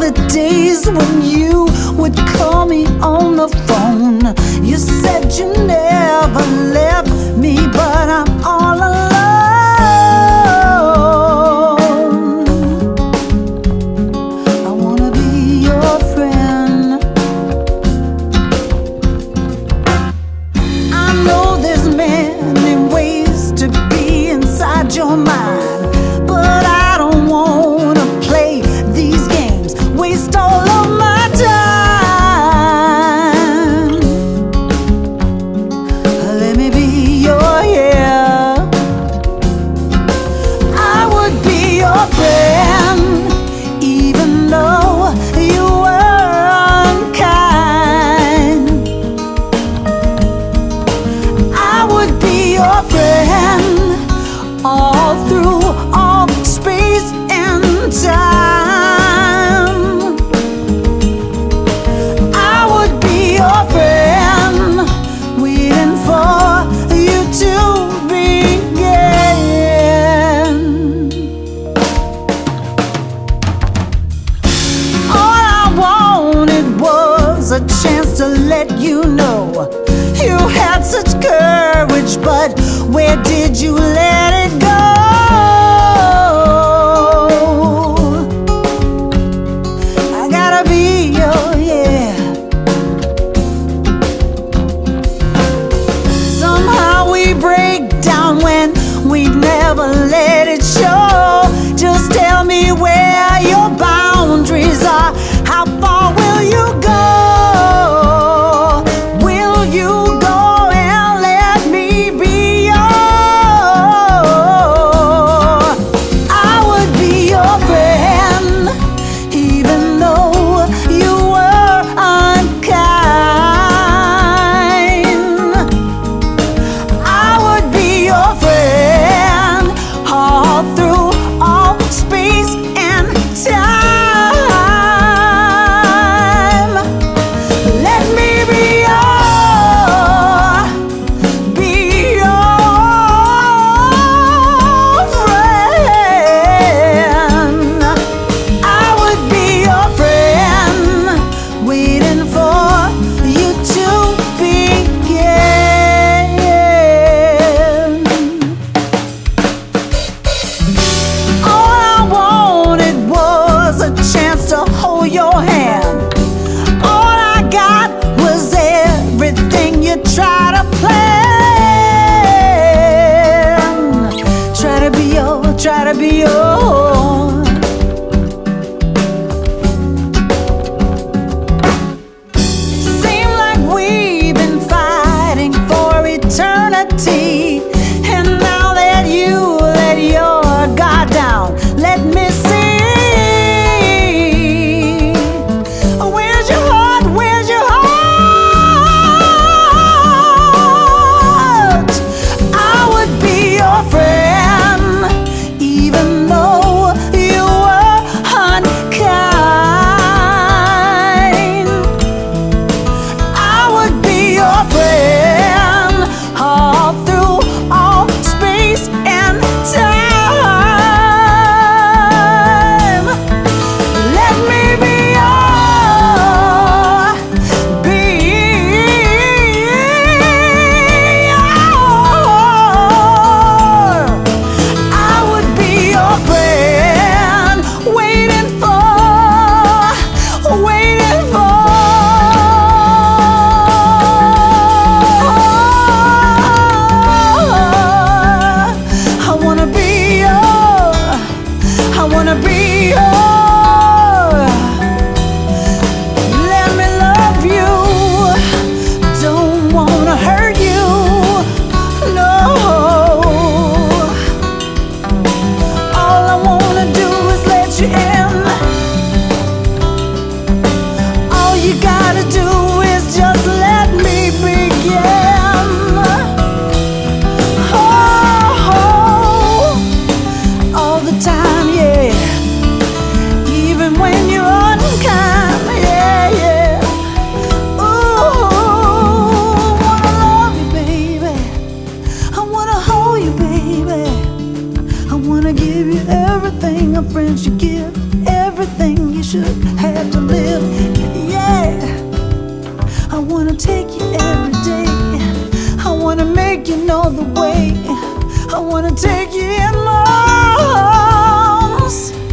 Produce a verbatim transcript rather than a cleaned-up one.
the days when you would call me on the phone. You said you never left me, but I'm all alone. I wanna be your friend. I know there's many ways to be inside your mind, but I don't wanna play these games, waste all of my time. Let me be your, yeah, I would be your friend, even though you were unkind. I would be your friend all through all space and time. I would be your friend, waiting for you to begin. All I wanted was a chance to let you know you had such courage, but where did you let it go? I gotta be your, yeah. Somehow we break down when we never let it show. Just tell me where your boundaries are. How far will you go? Will you go and let me be yours? I would be your friend, even though you were unkind. I would be your friend all through all space and time. Let me be your, be your friend. I would be your friend, waiting for you to begin. All I wanted was a chance to hold your hand. All I got was everything you try to plan. Try to be your, try to be your. Seem like we've been fighting for eternity, and now that you let your guard down, let me see everything you should have to live. Yeah, I wanna take you every day. I wanna make you know the way. I wanna take you in my arms.